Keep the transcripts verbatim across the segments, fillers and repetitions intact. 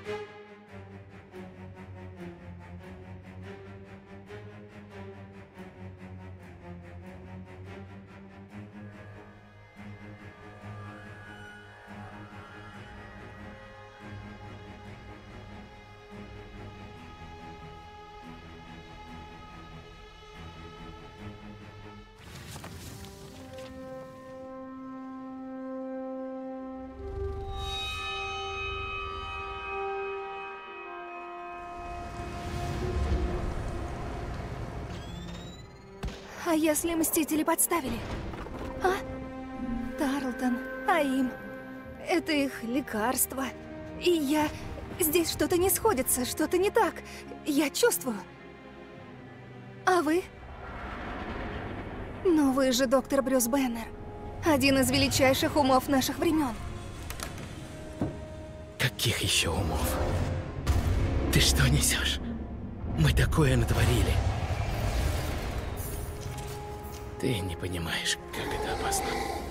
А если Мстители подставили? А? Тарлтон, Аим. Это их лекарство. И я... Здесь что-то не сходится, что-то не так. Я чувствую. А вы? Ну вы же доктор Брюс Беннер. Один из величайших умов наших времен. Каких еще умов? Ты что несешь? Мы такое натворили. Ты не понимаешь, как это опасно.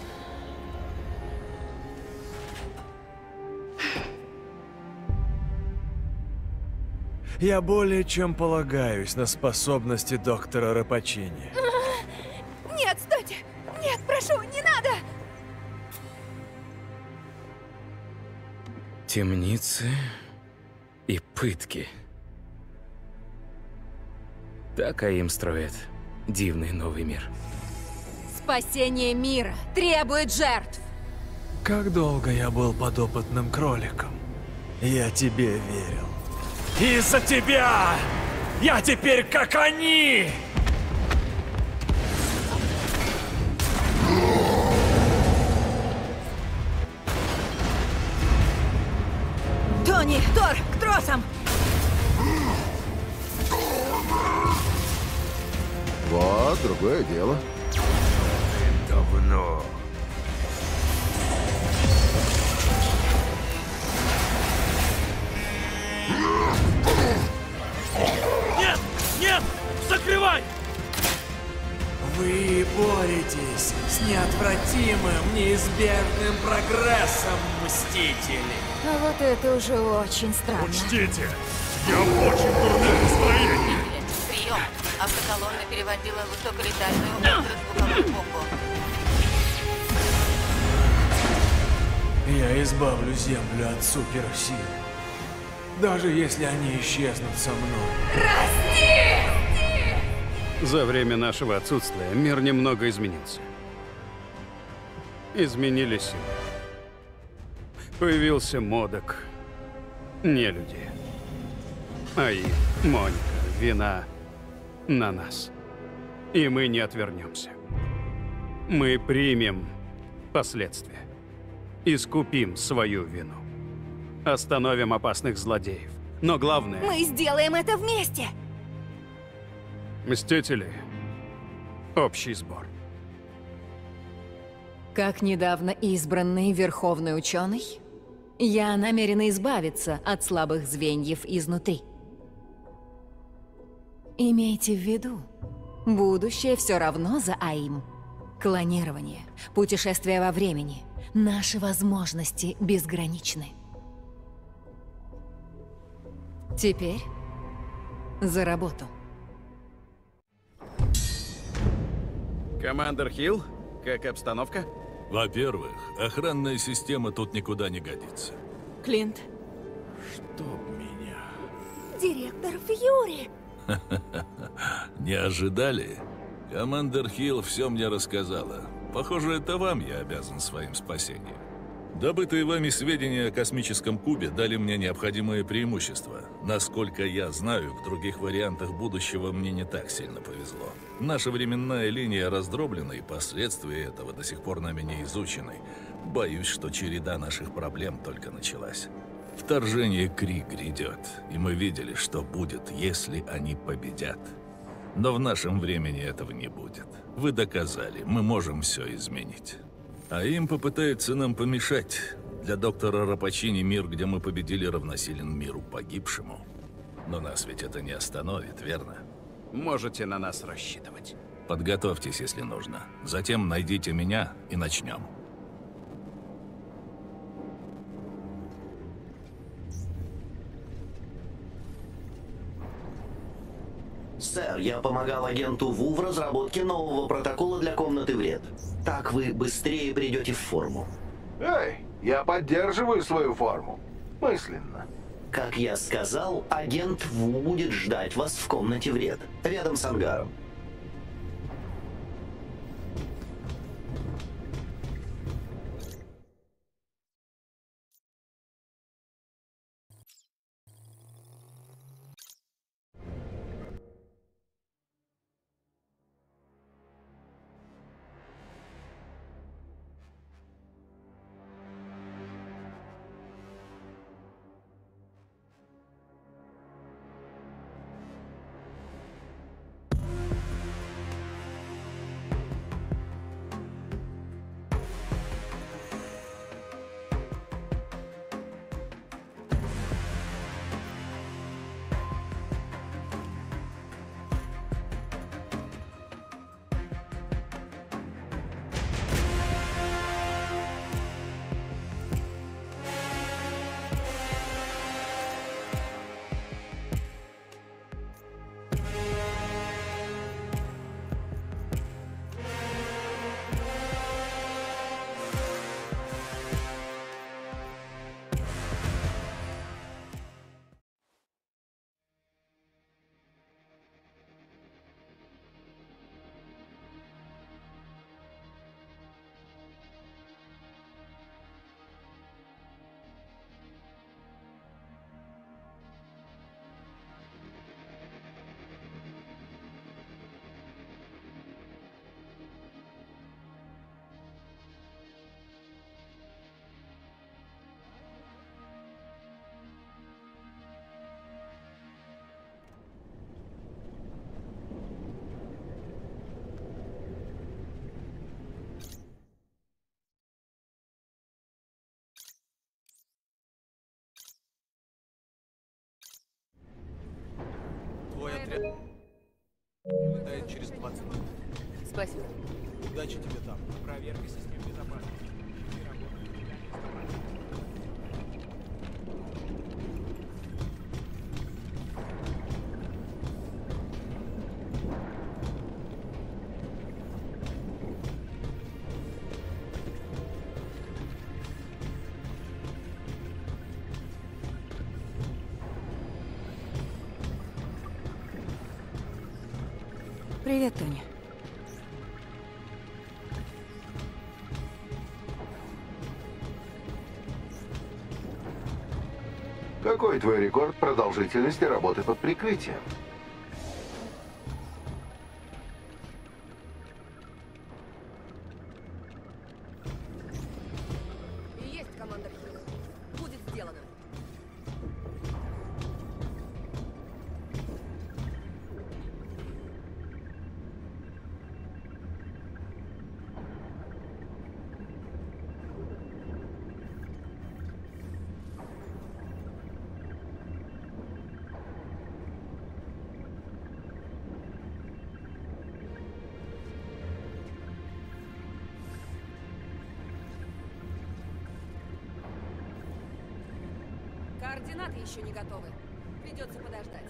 Я более чем полагаюсь на способности доктора Рапачини. Нет, стойте! Нет, прошу, не надо! Темницы и пытки. Так Аим строит дивный новый мир. Спасение мира требует жертв. Как долго я был подопытным кроликом. Я тебе верил. Из-за тебя я теперь как они! Тони, Тор, к тросам! Вот, другое дело. Давно. Нет! Нет! Закрывай! Вы боретесь с неотвратимым, неизбежным прогрессом, Мстители. А вот это уже очень странно. Учтите, я в очень дурном настроении. Прием. Автоколонна переводила высоколетальную ультразвуковую бомбу. Я избавлю Землю от суперсил. Даже если они исчезнут со мной. За время нашего отсутствия мир немного изменился. Изменились силы. Появился Модок, нелюди. Аим, Моника, вина на нас. И мы не отвернемся. Мы примем последствия. Искупим свою вину. Остановим опасных злодеев. Но главное... Мы сделаем это вместе! Мстители. Общий сбор. Как недавно избранный верховный ученый, я намерена избавиться от слабых звеньев изнутри. Имейте в виду, будущее все равно за Аим. Клонирование, путешествие во времени, наши возможности безграничны. Теперь за работу. Командор Хилл, как обстановка? Во-первых, охранная система тут никуда не годится. Клинт. Чтоб меня. Директор Фьюри. Не ожидали? Командор Хилл все мне рассказала. Похоже, это вам я обязан своим спасением. Добытые вами сведения о космическом кубе дали мне необходимые преимущества. Насколько я знаю, в других вариантах будущего мне не так сильно повезло. Наша временная линия раздроблена, и последствия этого до сих пор нами не изучены. Боюсь, что череда наших проблем только началась. Вторжение Криг грядет, и мы видели, что будет, если они победят. Но в нашем времени этого не будет. Вы доказали, мы можем все изменить. А им попытается нам помешать. Для доктора Рапачини мир, где мы победили, равносилен миру погибшему. Но нас ведь это не остановит, верно? Можете на нас рассчитывать. Подготовьтесь, если нужно. Затем найдите меня и начнем. Сэр, я помогал агенту Ву в разработке нового протокола для комнаты вред. Так вы быстрее придете в форму. Эй, я поддерживаю свою форму. Мысленно. Как я сказал, агент Ву будет ждать вас в комнате вред, рядом с ангаром. Твой отряд летает через двадцать минут. Спасибо. Удачи тебе там. Проверка систем безопасности. Привет, Тони. Какой твой рекорд продолжительности работы под прикрытием? Есть, командор Хилл. Будет сделано. Координаты еще не готовы. Придется подождать.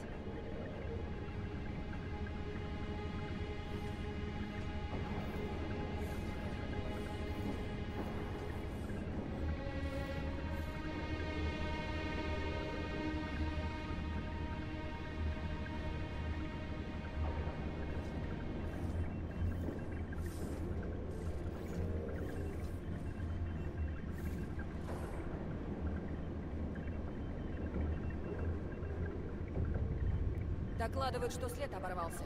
Докладывают, что след оборвался.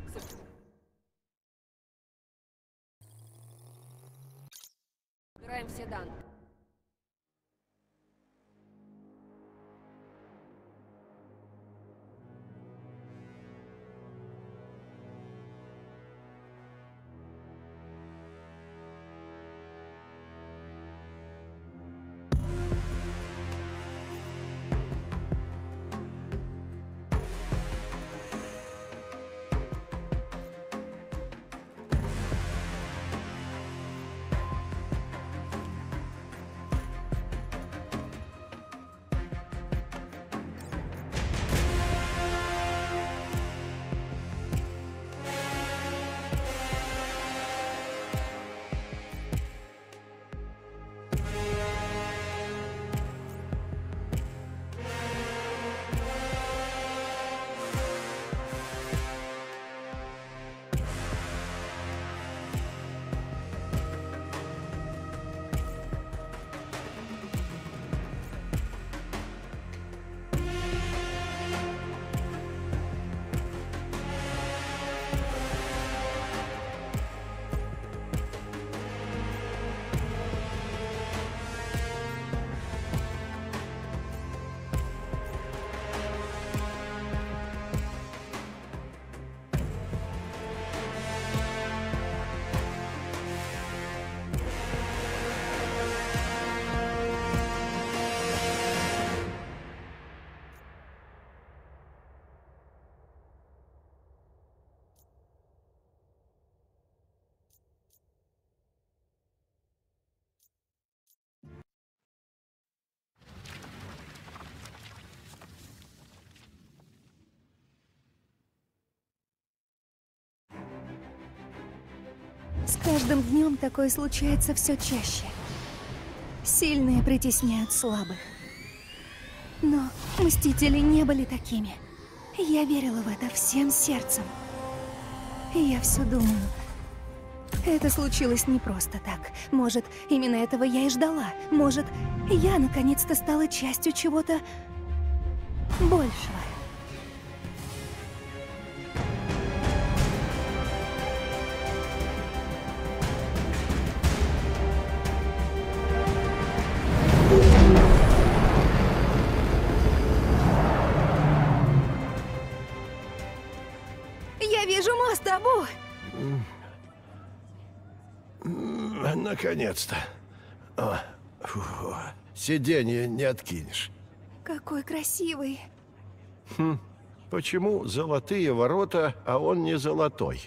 Собираем все данные. С каждым днем такое случается все чаще. Сильные притесняют слабых. Но Мстители не были такими. Я верила в это всем сердцем. И я все думаю, это случилось не просто так. Может, именно этого я и ждала. Может, я наконец-то стала частью чего-то большего. Я вижу мост, Абу! Наконец-то. О, фу, сиденье не откинешь. Какой красивый. Хм, почему золотые ворота, а он не золотой?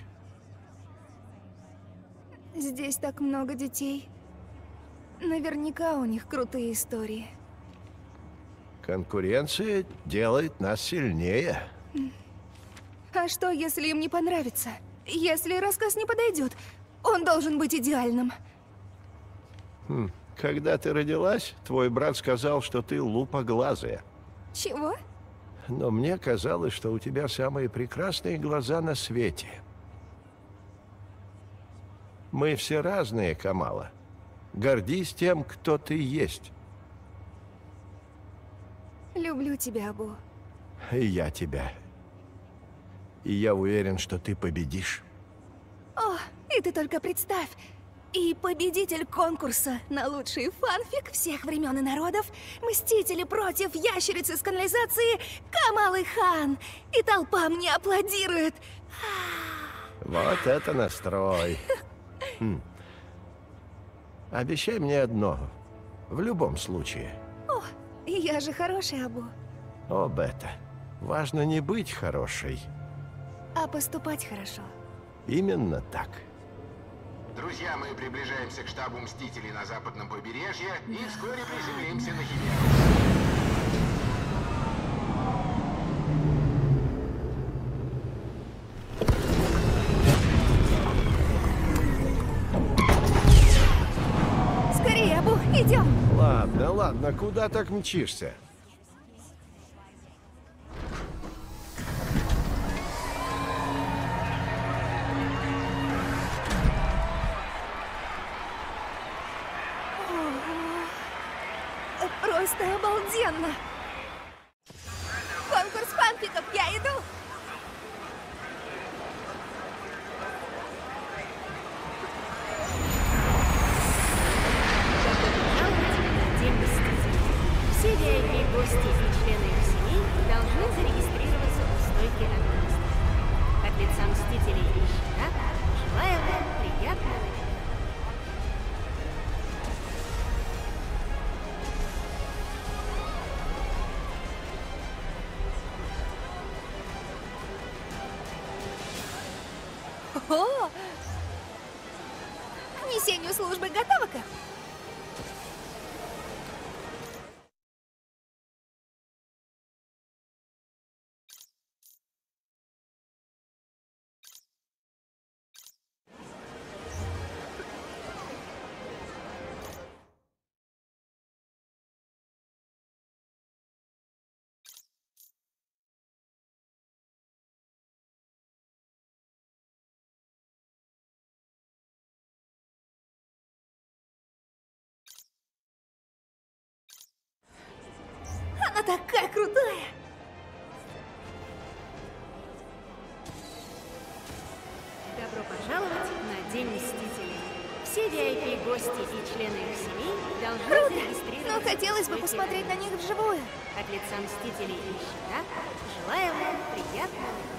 Здесь так много детей. Наверняка у них крутые истории. Конкуренция делает нас сильнее. А что, если им не понравится? Если рассказ не подойдет? Он должен быть идеальным. Хм. Когда ты родилась, твой брат сказал, что ты лупоглазая. Чего? Но мне казалось, что у тебя самые прекрасные глаза на свете. Мы все разные, Камала. Гордись тем, кто ты есть. Люблю тебя, Абу. И я тебя. И я уверен, что ты победишь. О, и ты только представь. И победитель конкурса на лучший фанфик всех времен и народов — Мстители против ящерицы с канализации Камалы Хан. И толпа мне аплодирует. Вот это настрой. Хм. Обещай мне одно. В любом случае. О, я же хороший, Абу. О, Бета. Важно не быть хорошей. А поступать хорошо. Именно так. Друзья, мы приближаемся к штабу Мстителей на западном побережье и вскоре приземлимся на Химеру. Скорее, Абу, идем! Ладно, ладно, куда так мчишься? Просто обалденно! Конкурс фанфиков, я иду! День Мстителей. Все ви ай пи-гости и члены их семей должны зарегистрироваться у стойки администратора. От лица Мстителей и Щита желаю вам приятного вечера. О! К несению службы готова-ка? Она такая крутая! Добро пожаловать на День Мстителей. Все ви ай пи-гости и члены их семей должны Круто! зарегистрироваться. Но хотелось бы посмотреть на них вживую. От лица Мстителей и Щита желаю вам приятного вечера.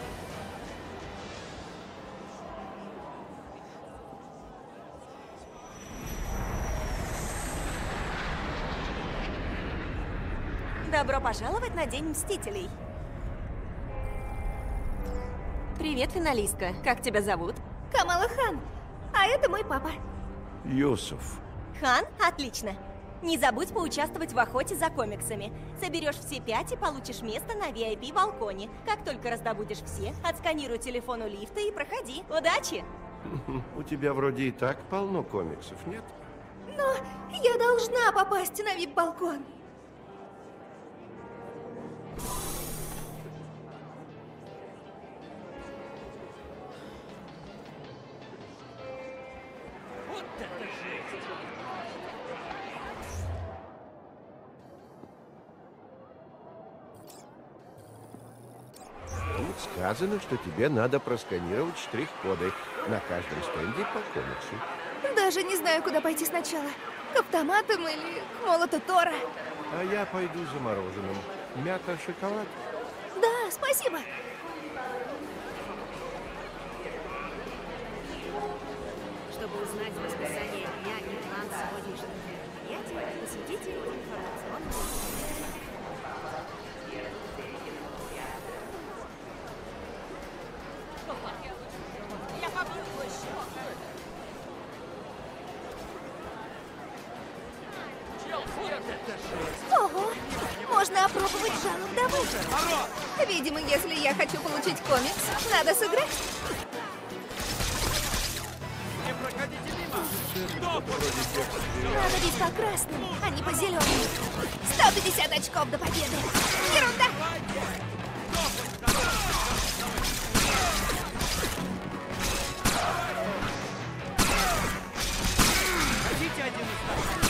Добро пожаловать на День Мстителей. Привет, финалистка. Как тебя зовут? Камала Хан. А это мой папа. Юсуф. Хан? Отлично. Не забудь поучаствовать в охоте за комиксами. Соберешь все пять и получишь место на ви ай пи-балконе. Как только раздобудешь все, отсканируй телефон у лифта и проходи. Удачи! У тебя вроде и так полно комиксов, нет? Но я должна попасть на вип-балкон. Вот это жесть! Тут сказано, что тебе надо просканировать штрих-коды на каждом стенде по комиксу. Даже не знаю, куда пойти сначала. К автоматам или к молоту Тора. А я пойду за мороженым. Мята, шоколад. Да, спасибо. Чтобы узнать расписание дня и план сегодняшнего мероприятия, посетите информационную. Я побью еще. Ого! Можно опробовать жалоб добычи. Видимо, если я хочу получить комикс, надо сыграть. Не проходите мимо! Надо бить по красным, а не по зеленым. сто пятьдесят очков до победы. Ерунда! Хотите один из нас?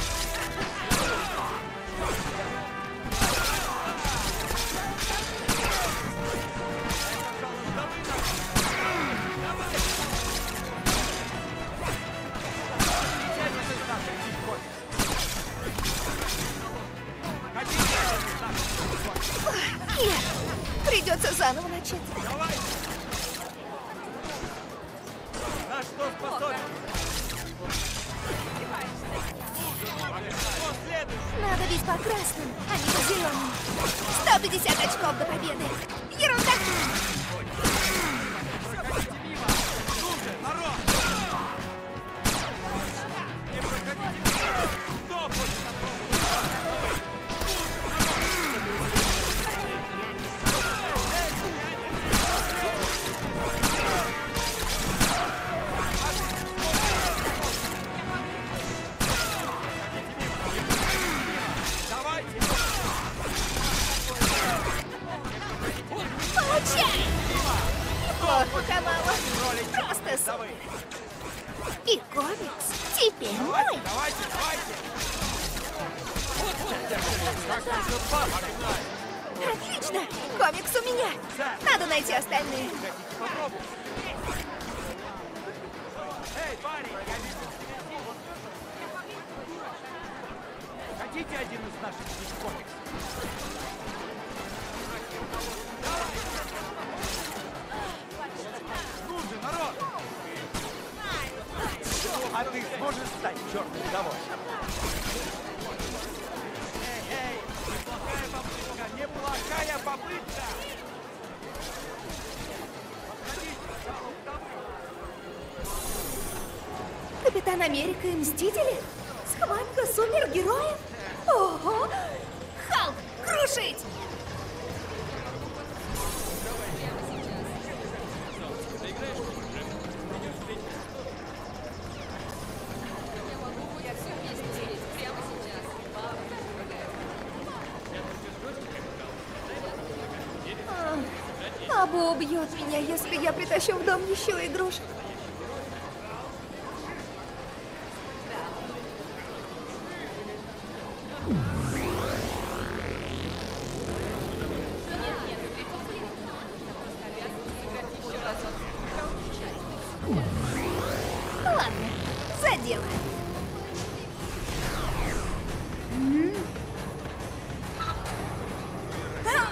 Нет, придется заново начать. Давай! На что способен? Что следующее? Надо бить по красным, а не по зеленым. сто пятьдесят очков до победы. Ерунда! Проходите мимо! Слушай, народ! Не проходите мимо! Кто хочет попробовать? Получай! Неплохо, Камала. Просто супер. И комикс теперь мой. Давайте, давайте! Отлично! Комикс у меня. Надо найти остальные. Эй, парень, я вижу впереди. Хотите один из наших комиксов? Ну же, народ! А ты сможешь стать черным домой? Эй, эй, неплохая попытка, неплохая попытка! Капитан Америка и Мстители? Схватка супергероев? Ого! Халк, крушить! А, Абу убьет меня, если я притащу в дом еще игрушек. Ладно, за дело. М? А!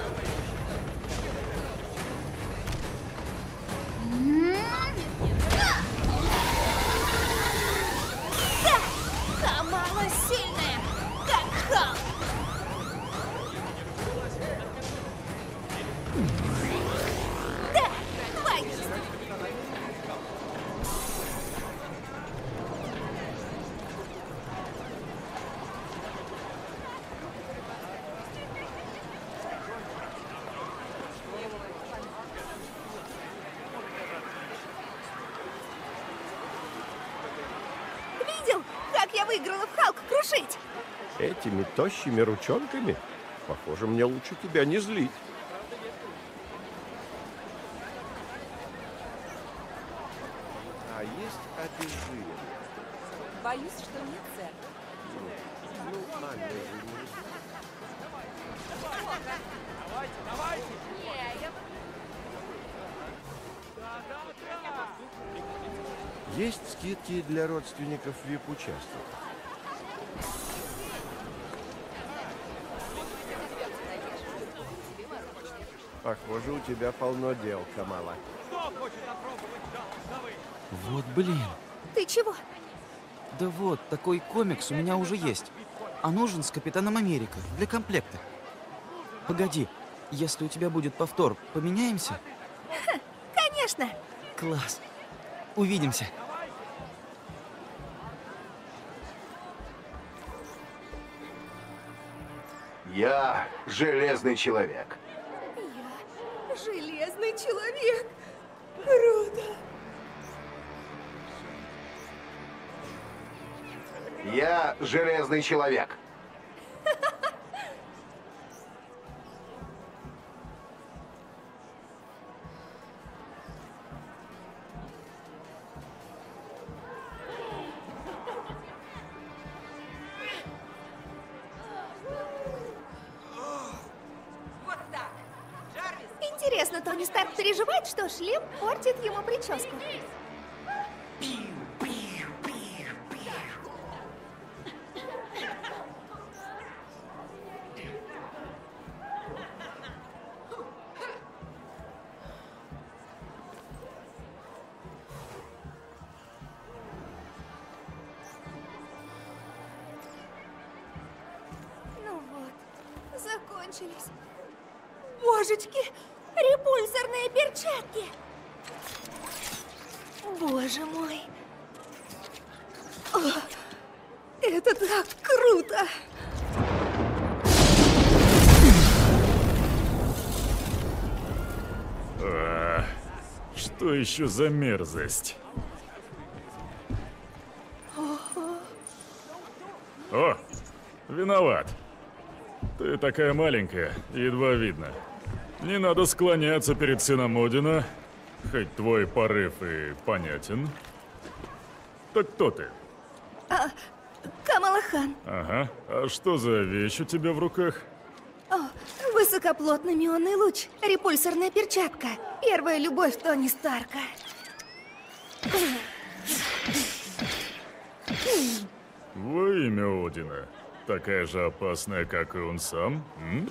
М? А! Да! Камала сильная, как Халк. Да, хватит. видел, как я выиграла в Халк крушить? Этими тощими ручонками? Похоже, мне лучше тебя не злить. А есть обезжиренное? Боюсь, что нет, сэр. Ну, нормально же не. Давайте, давайте! Не, я... Есть скидки для родственников ви ай пи-участников? Похоже, у тебя полно дел, Камала. Вот блин. Ты чего? Да вот, такой комикс у меня уже есть. А нужен с Капитаном Америка, для комплекта. Погоди, если у тебя будет повтор, поменяемся? Ха, конечно. Класс. Увидимся. Я железный человек. Я железный человек. Круто. Я железный человек. Интересно, Тони Старк переживает, что шлем портит ему прическу? Ну вот, закончились. Божечки! Репульсорные перчатки! Боже мой! О, это так круто! А, что еще за мерзость? О, виноват. Ты такая маленькая, едва видно. Не надо склоняться перед сыном Одина, хоть твой порыв и понятен. Так кто ты? А, Камала Хан. Ага. А что за вещь у тебя в руках? О, высокоплотный мионный луч. Репульсорная перчатка. Первая любовь Тони Старка. Во имя Одина. Такая же опасная, как и он сам? М?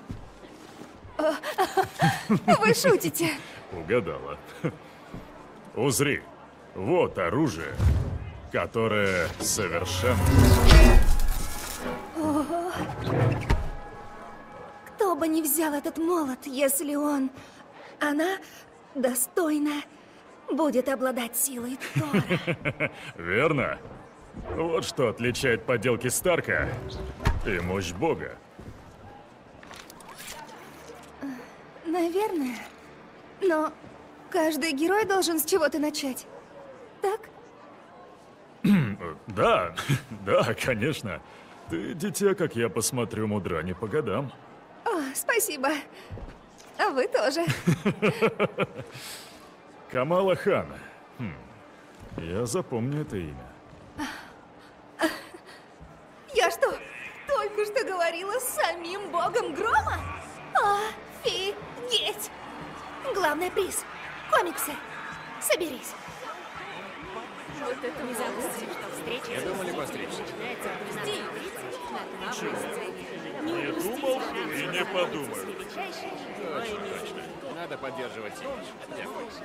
Вы шутите? Угадала. Узри. Вот оружие, которое совершенно... Ого. Кто бы ни взял этот молот, если он... Она достойна будет обладать силой Тора. Верно. Вот что отличает поделки Старка и мощь Бога. Наверное. Но каждый герой должен с чего-то начать. Так? Да, да, конечно. Ты, дитя, как я посмотрю, мудра не по годам. О, спасибо. А вы тоже. Камала Хан. Хм. Я запомню это имя. Я что, только что говорила с самим богом грома? Офигеть! Главный приз. Комиксы. Соберись. Вот это не забудьте, что встреча... Не думали постричься? Не думал и не подумал. Точно, точно. Надо поддерживать имидж.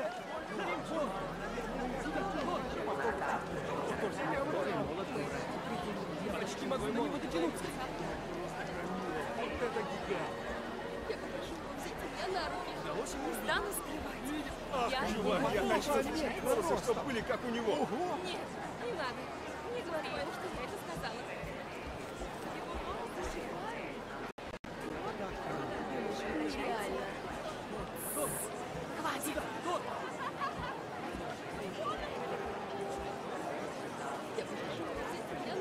Почти могу до него дотянуться. Вот это гигант. Я попрошу взять меня на руки. Не стану скрывать. Ах, я чувак, я хочу иметь волосы, чтобы были как у него. Ого. Нет, не надо. Не говори ему, что я это сказала. Хватит. Я попрошу взять меня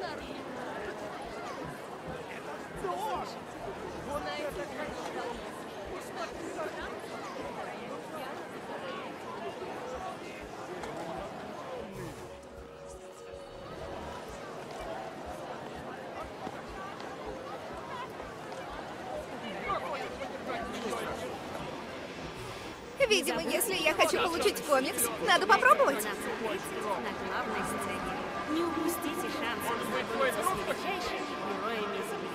Видимо, если я хочу получить комикс, надо попробовать. На главной сцене. Не упустите шанс познакомиться с величайшими героями Земли.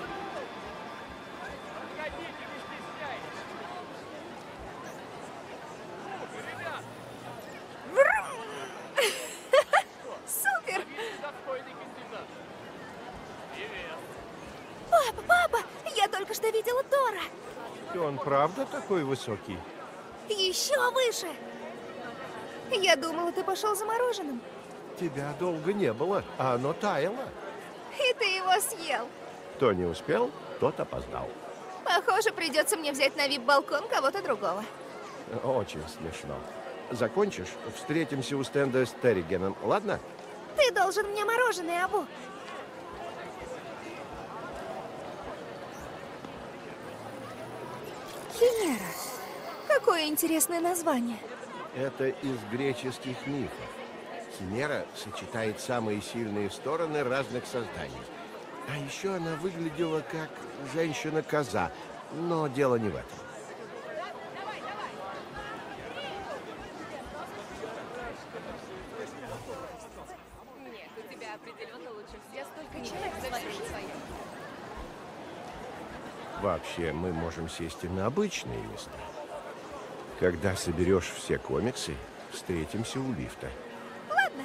Супер! Папа, папа, я только что видела Тора. И он правда такой высокий? Еще выше. Я думала, ты пошел за мороженым. Тебя долго не было, а оно таяло. И ты его съел. Кто не успел, тот опоздал. Похоже, придется мне взять на вип-балкон кого-то другого. Очень смешно. Закончишь, встретимся у стенда с Терригеном, ладно? Ты должен мне мороженое, Абу. Химера. Какое интересное название. Это из греческих мифов. Химера сочетает самые сильные стороны разных созданий. А еще она выглядела как женщина-коза. Но дело не в этом. Нет, у тебя определенно лучше всех. Столько человек за свои. Вообще, мы можем сесть и на обычные места. Когда соберешь все комиксы, встретимся у лифта. Ладно.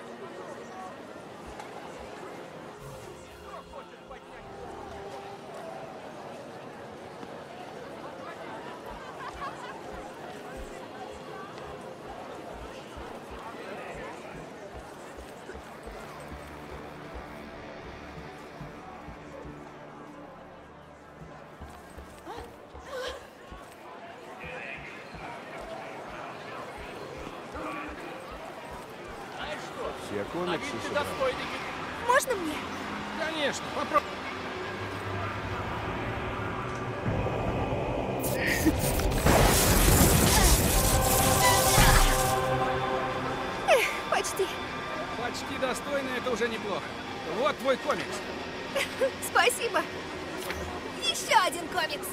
Все комиксы собрал. Можно мне? Конечно, попробуй. Эх, почти. Почти достойно, это уже неплохо. Вот твой комикс. Спасибо. Еще один комикс.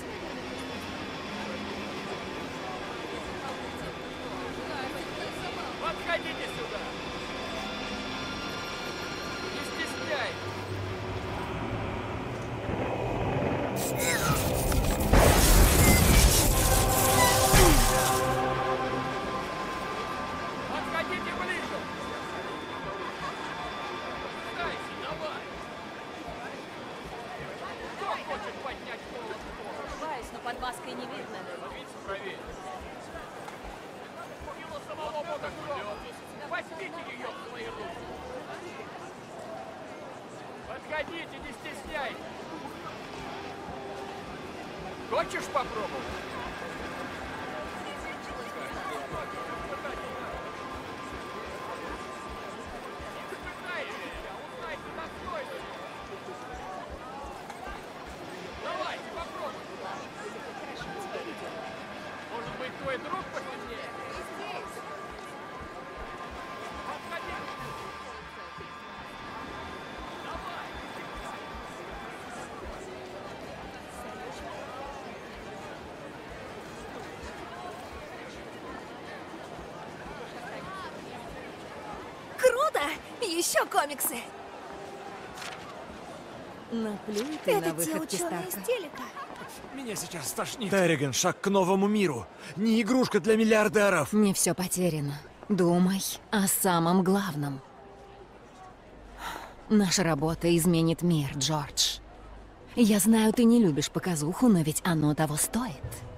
Подходите сюда. Не стесняй. Подходите ближе. Дайся, давай. Кто хочет поднять голову? Ошибаюсь, но под маской не видно. Видите, правее. Его самого бога ждет. Возьмите ее в свои руки. Подходите, не стесняйтесь. Хочешь попробовать? Давайте, попробуй. Может быть, твой друг посильнее? Круто! Еще комиксы. Наплюй ты Это на те выходки ученые Старка. из телека. Меня сейчас стошнит. Терриген, шаг к новому миру. Не игрушка для миллиардеров. Не все потеряно. Думай о самом главном. Наша работа изменит мир, Джордж. Я знаю, ты не любишь показуху, но ведь оно того стоит.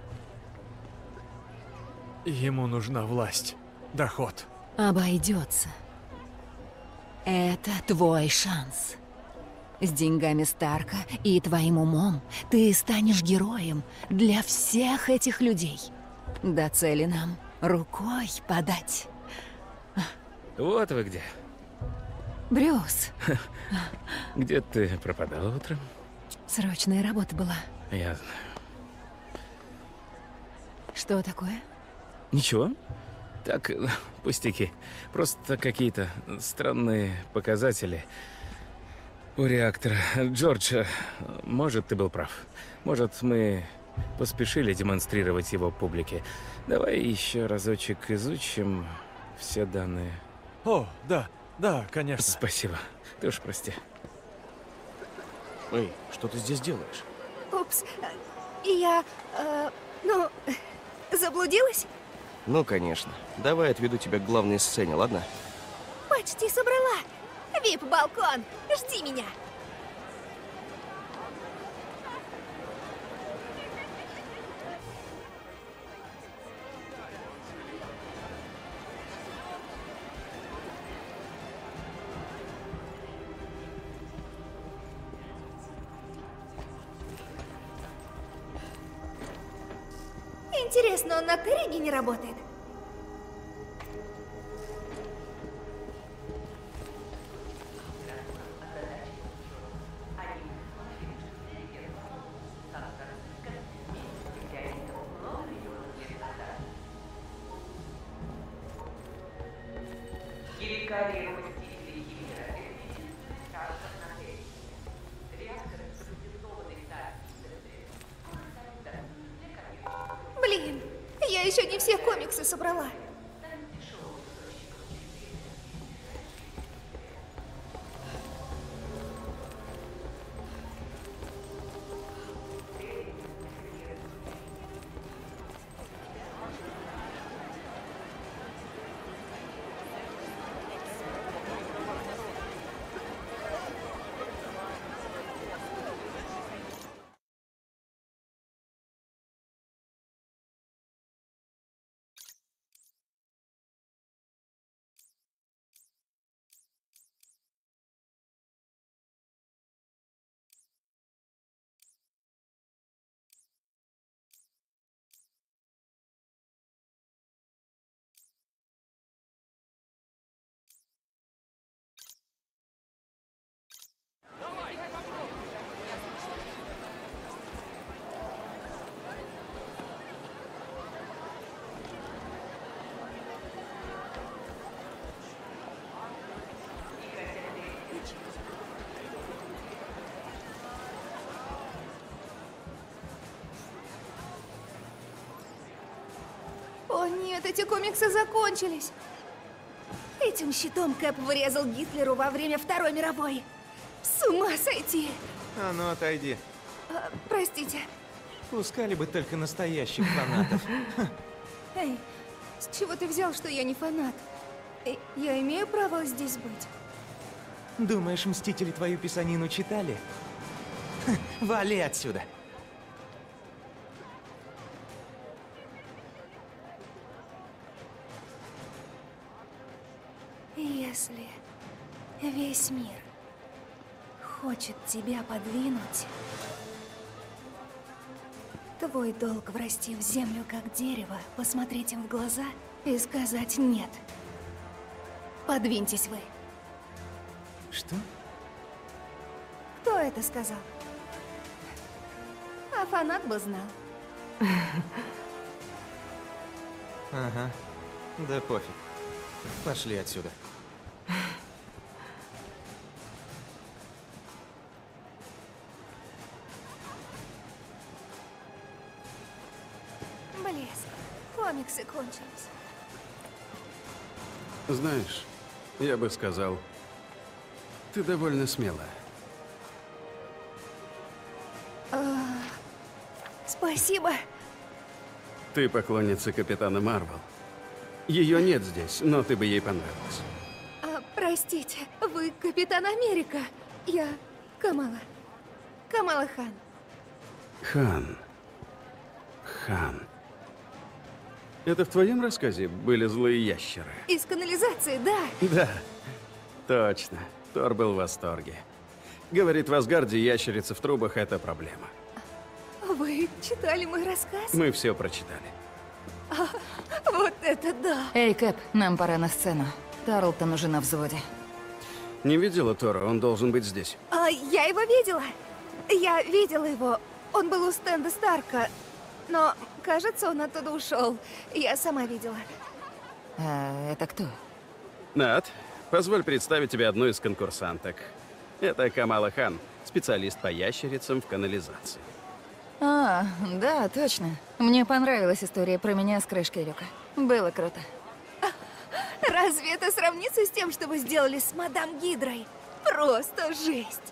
Ему нужна власть, доход. Обойдется. Это твой шанс. С деньгами Старка и твоим умом ты станешь героем для всех этих людей. До цели нам рукой подать. Вот вы где. Брюс, Где ты пропадала утром? срочная работа была. Я знаю. Что такое? Ничего. Так, пустяки. Просто какие-то странные показатели у реактора. Джордж, может, ты был прав. Может, мы поспешили демонстрировать его публике. Давай еще разочек изучим все данные. О, да, да, конечно. Спасибо. Ты уж прости. Эй, что ты здесь делаешь? Упс. Я, э, ну, заблудилась? Ну, конечно. Давай отведу тебя к главной сцене, ладно? Почти собрала. вип-балкон. Жди меня. Интересно, он на Терриге не работает? Блин, я еще не все комиксы собрала. О нет, эти комиксы закончились. Этим щитом Кэп вырезал Гитлеру во время Второй мировой. С ума сойти! А ну отойди. А, простите. Пускали бы только настоящих фанатов. Эй, с чего ты взял, что я не фанат? Э, я имею право здесь быть? Думаешь, Мстители твою писанину читали? Ха, вали отсюда. Если весь мир хочет тебя подвинуть, твой долг врасти в землю как дерево, посмотреть им в глаза и сказать «нет». Подвиньтесь вы. Что? Кто это сказал? А фанат бы знал. Ага. Да пофиг. Пошли отсюда. Блеск. Комиксы кончились. Знаешь, я бы сказал, ты довольно смелая. А, спасибо. Ты поклонница Капитана Марвел. Ее нет здесь, но ты бы ей понравилась. А, простите, вы Капитан Америка. Я Камала. Камала Хан. Хан. Хан. Это в твоем рассказе были злые ящеры? Из канализации, да. Да, точно. Тор был в восторге. Говорит, в Асгарде ящерицы в трубах — это проблема. Вы читали мой рассказ? Мы все прочитали. А, вот это да! Эй, Кэп, нам пора на сцену. Тарлтон уже на взводе. Не видела Тора, он должен быть здесь. А, я его видела. Я видела его. Он был у стенда Старка. Но, кажется, он оттуда ушел. Я сама видела. А это кто? Нат, позволь представить тебе одну из конкурсанток. Это Камала Хан, специалист по ящерицам в канализации. А, да, точно. Мне понравилась история про меня с крышкой люка. Было круто. Разве это сравнится с тем, что вы сделали с мадам Гидрой? Просто жесть.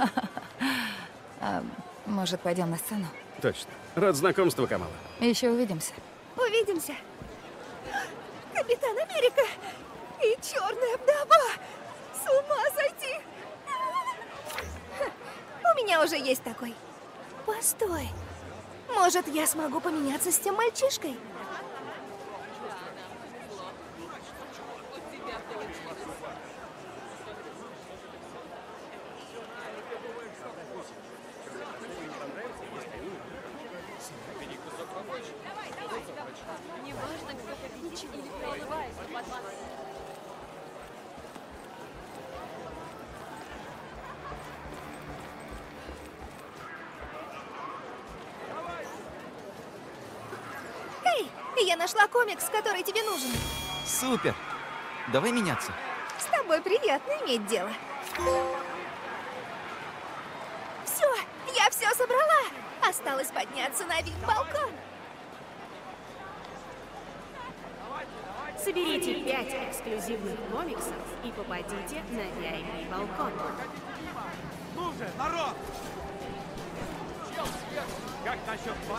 А, может, пойдем на сцену? Точно. Рад знакомству, Камала. Еще увидимся. Увидимся. Капитан Америка и черная вдова. С ума сойти. У меня уже есть такой. Постой. Может, я смогу поменяться с тем мальчишкой? Неважно, кто победит или проиграет. Эй, я нашла комикс, который тебе нужен. Супер! Давай меняться. С тобой приятно иметь дело. Все, я все собрала. Осталось подняться на вип-балкон. Соберите пять эксклюзивных комиксов и попадите на ви ай пи-балкон. Ну же, народ! Как насчет вас?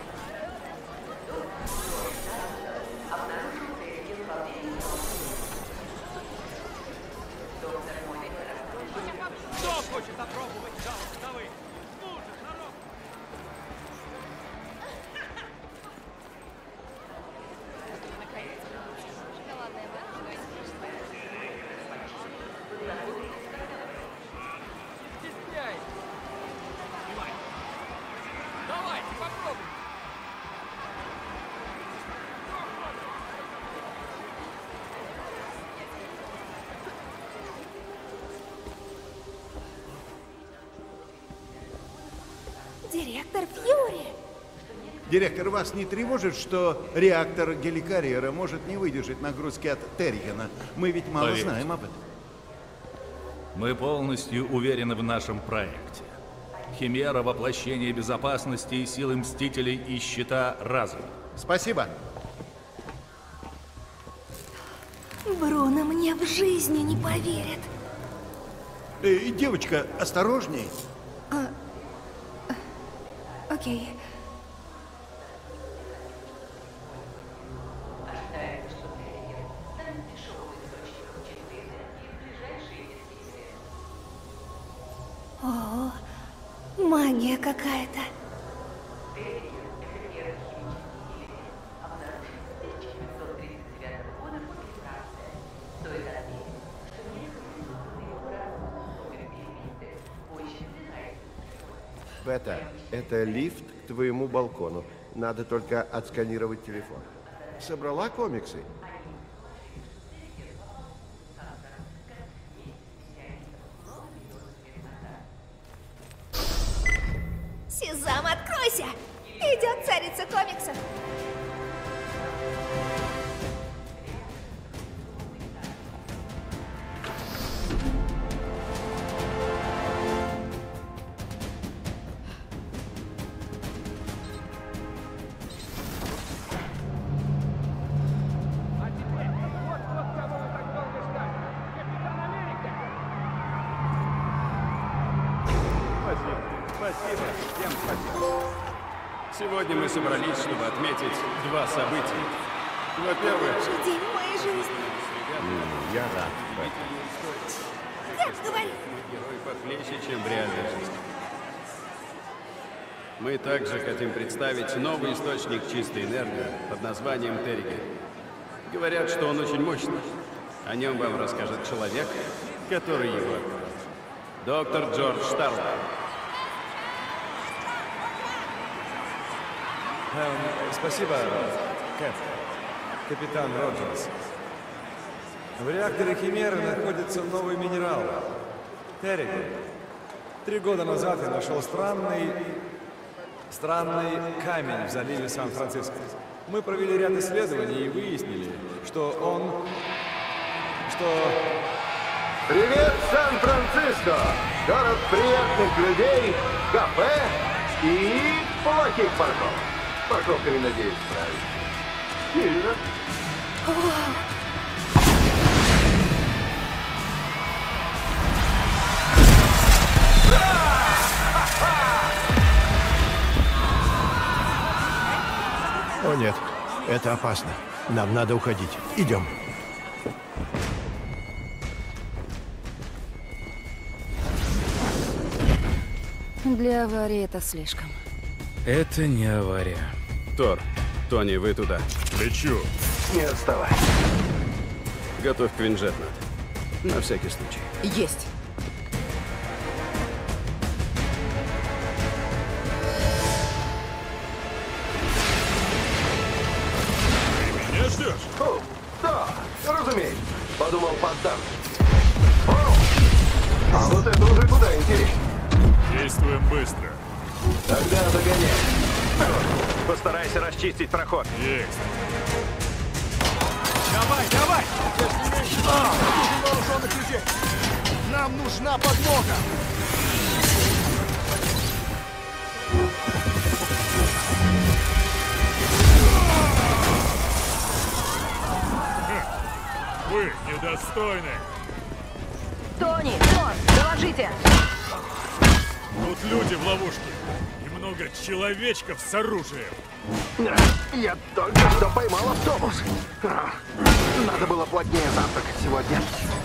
Кто хочет попробовать зал вдовы? Ну же, народ! Давайте попробуем. Директор Фьюри. Директор, вас не тревожит, что реактор геликарьера может не выдержать нагрузки от Терригена? Мы ведь мало Поверьте. знаем об этом. Мы полностью уверены в нашем проекте. Химера — воплощение безопасности и силы Мстителей и Щита разом. Спасибо. Бруно мне в жизни не поверит. Эй, девочка, осторожней. А... Окей. О, магия какая-то. Бета, это лифт к твоему балкону. Надо только отсканировать телефон. Собрала комиксы? Сезам, откройся! Идет царица комиксов. Спасибо. Спасибо. Всем спасибо. Сегодня мы собрались, чтобы отметить два события. Во-первых... Лучший день в моей жизни. Я рад. Как говори? Герой похлеще, чем в реальной жизни. Мы также хотим представить новый источник чистой энергии под названием Терриген. Говорят, что он очень мощный. О нем вам расскажет человек, который его открыл. Доктор Джордж Старлок. Эм, спасибо, Кэп. Капитан Роджерс. В реакторе Химеры находится новый минерал — терриген. Три года назад я нашел странный... странный камень в заливе Сан-Франциско. Мы провели ряд исследований и выяснили, что он... что... Привет, Сан-Франциско! Город приятных людей, кафе и Плохих парков. Парковками, надеюсь, справиться. Сильно. О нет, это опасно. Нам надо уходить. Идем. Для аварии это слишком. Это не авария. Тор, Тони, вы туда. Лечу. Не отставай. Готовь Квинджетнат. На всякий случай. Есть. Меня ждешь? О, да, разумеется. Подумал, поддам. А вот это уже куда интереснее. Действуем быстро. Тогда догоняй. Постарайся расчистить проход. Есть. Давай, давай! Если меньше вооруженных людей. Нам нужна подмога. Вы недостойны. Тони, Тор, доложите. Тут люди в ловушке. И много человечков с оружием. Я только что поймал автобус. Надо было плотнее завтракать сегодня.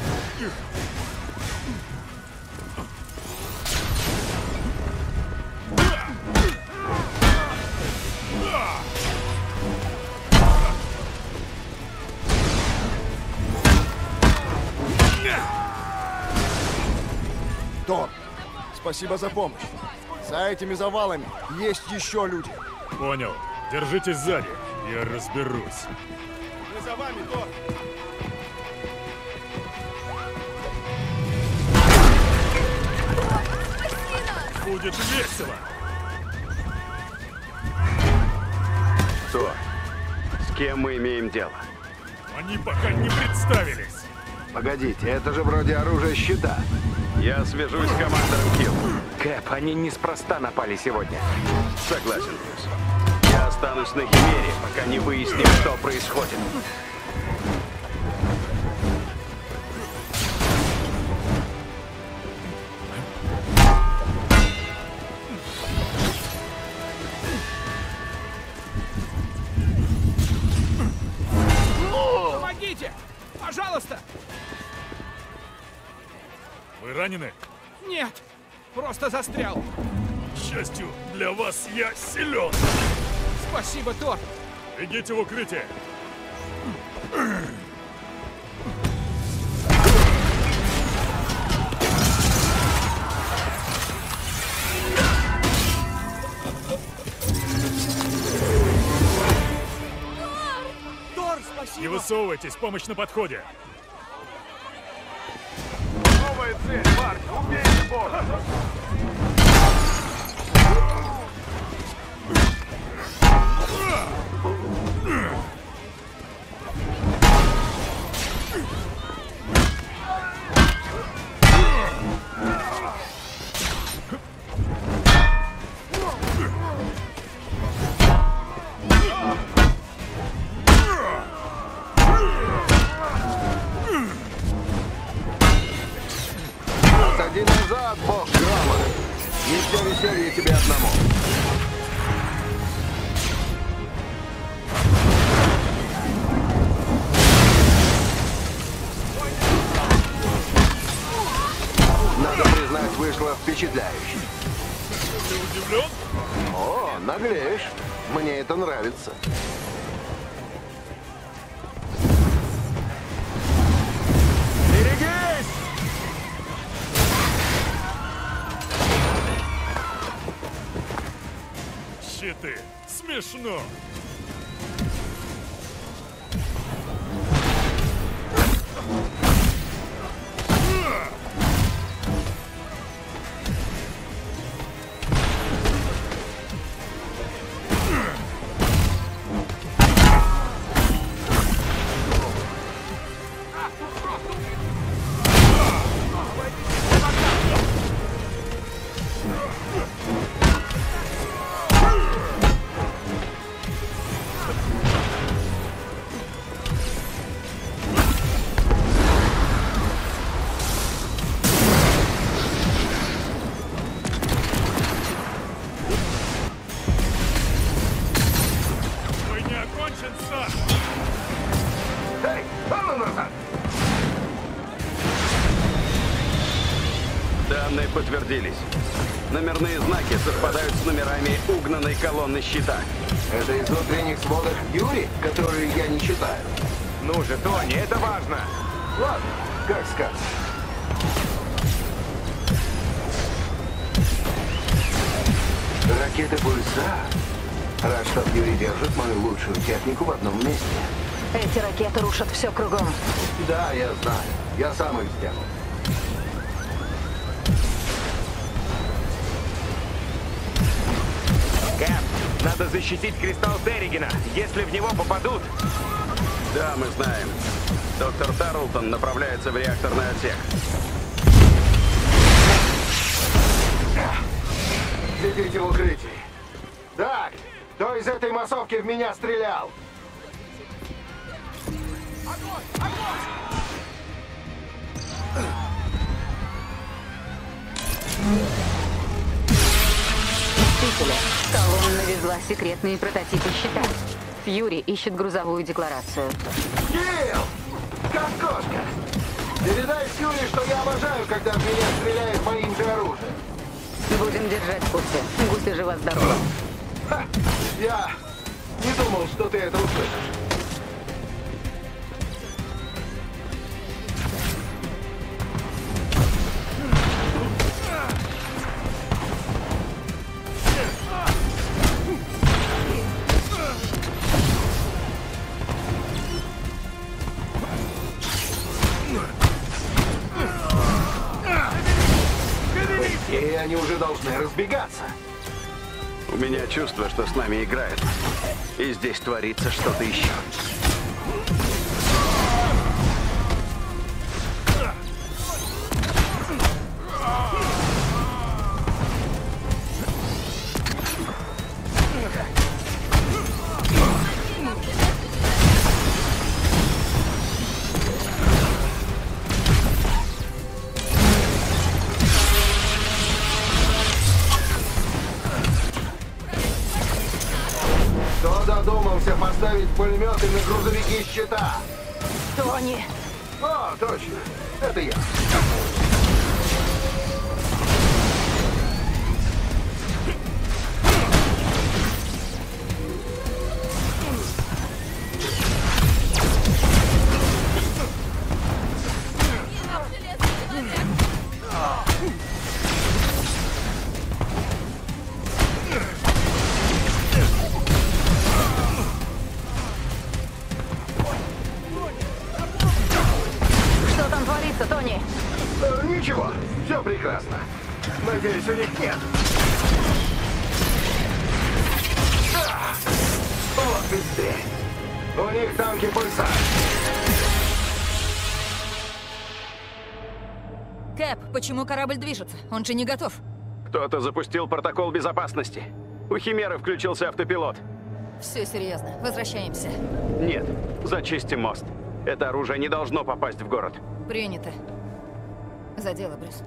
Тор, спасибо за помощь. За этими завалами есть еще люди. Понял. Держитесь сзади. Я разберусь. Мы за вами, Тор. Будет весело. Тор, с кем мы имеем дело? Они пока не представились. Погодите, это же вроде оружия щита. Я свяжусь с командором Килл. Кэп, они неспроста напали сегодня. Согласен, Брюс. Я останусь на Химере, пока не выясним, что происходит. Помогите! Пожалуйста! Вы ранены? Нет! Просто застрял. К счастью, для вас я силен. Спасибо, Тор. Бегите в укрытие. Тор, спасибо. Не высовывайтесь, помощь на подходе. Новая цель, Марк. Убейте Бога. Отойди назад, бог грома. Не все веселье тебе одному. Надо признать, вышло впечатляюще. Ты удивлен? О, наглеешь. Мне это нравится. Берегись! Щиты. Смешно. Данные подтвердились. Номерные знаки совпадают с номерами угнанной колонны щита. Это из внутренних сводок Юри, которые я не читаю. Ну же, Тони, это важно. Ладно, как скажешь. Ракеты Пульсар. Рад, что Юри держит мою лучшую технику в одном месте. Эти ракеты рушат все кругом. Да, я знаю. Я сам их сделал. Кэп, надо защитить кристалл Терригена. Если в него попадут... Да, мы знаем. Доктор Тарлтон направляется в реакторный отсек. Сидите в укрытии. Так, кто из этой массовки в меня стрелял? Мстители. Колонна везла секретные прототипы щита. Фьюри ищет грузовую декларацию. Килл! Как кошка! Передай Фьюри, что я обожаю, когда в меня стреляет моим же оружием. Будем держать в курсе. Гуси жива-здорова. Ха! Я не думал, что ты это услышишь. И они уже должны разбегаться. У меня чувство, что с нами играют. И здесь творится что-то еще. Додумался поставить пулеметы на грузовики щита. Тони! О, точно. Это я. Тони! Э, ничего, все прекрасно. Надеюсь, у них нет. А! Вот быстрее. У них танки Пульсар. Кэп, почему корабль движется? Он же не готов. Кто-то запустил протокол безопасности. У Химеры включился автопилот. Все серьезно. Возвращаемся. Нет, зачистим мост. Это оружие не должно попасть в город. Принято. За дело, Брюс.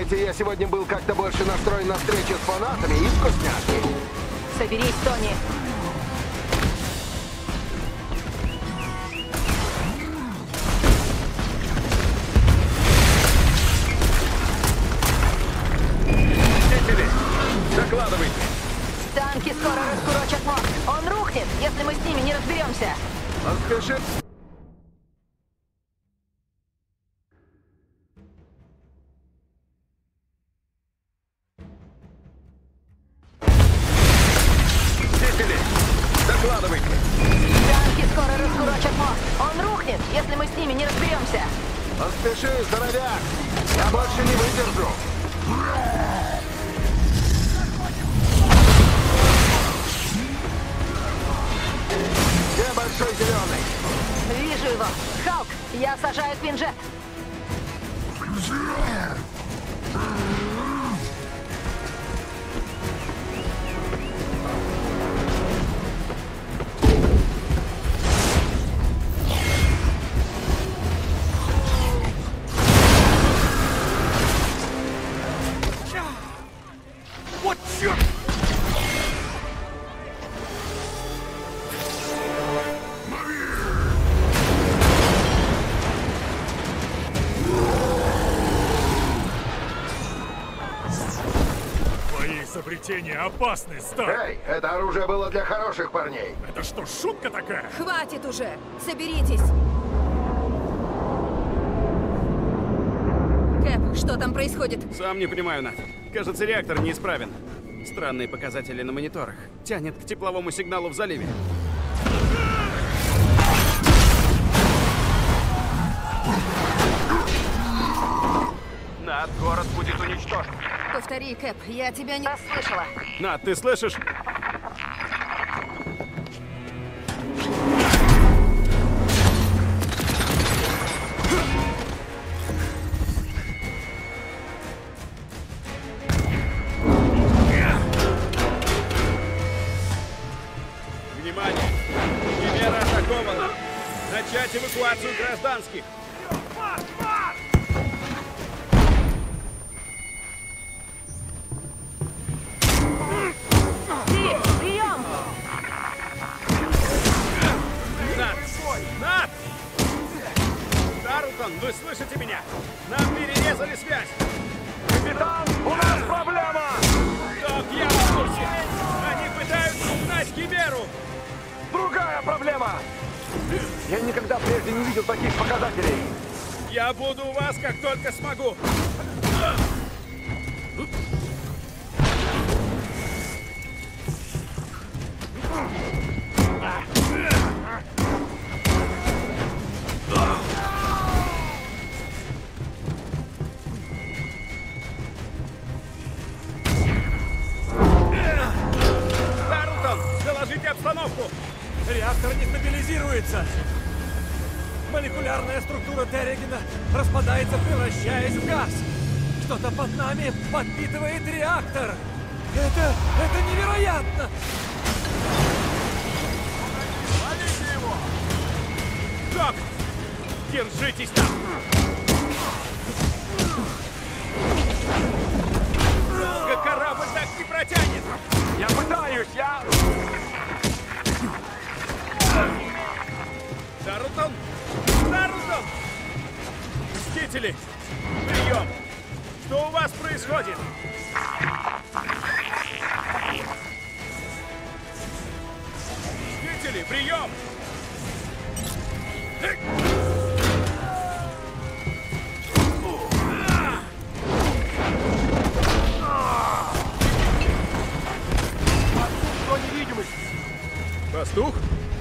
Знаете, я сегодня был как-то больше настроен на встречу с фанатами и вкусняшки. Соберись, Тони. Докладывайте. Танки скоро раскурочат мост. Он рухнет, если мы с ними не разберемся. Поспеши. Мстители, докладывайте. Танки скоро раскурочат мост. Он рухнет, если мы с ними не разберемся. Поспеши, здоровяк. Я больше не выдержу. Где большой зеленый? Вижу его. Халк, я сажаю твинжет. Вот черт! Твои изобретения опасны, Стар. Эй, это оружие было для хороших парней. Это что, шутка такая? Хватит уже! Соберитесь! Кэп, что там происходит? Сам не понимаю, Нат. Кажется, реактор неисправен. Странные показатели на мониторах. Тянет к тепловому сигналу в заливе. Нат, город будет уничтожен. Повтори, Кэп, я тебя не слышала. Нат, ты слышишь? Внимание! Химера атакована! Начать эвакуацию гражданских! Прием! Нат! Нат! Тарлтон, вы слышите меня? Нам перерезали связь! Капитан, у нас проблема! Док, я в курсе! Они пытаются угнать Химеру! Другая проблема! Я никогда прежде не видел таких показателей. Я буду у вас, как только смогу! Тарлтон, доложите обстановку! Реактор не стабилизируется. Молекулярная структура Терригена распадается, превращаясь в газ. Что-то под нами подпитывает реактор. Это... это невероятно! Ловите его! Док, держитесь там! Долго корабль так не протянет! Я пытаюсь, я... Тарлтон! Тарлтон! Мстители! Прием! Что у вас происходит? Мстители, прием! Что невидимость? Пастух?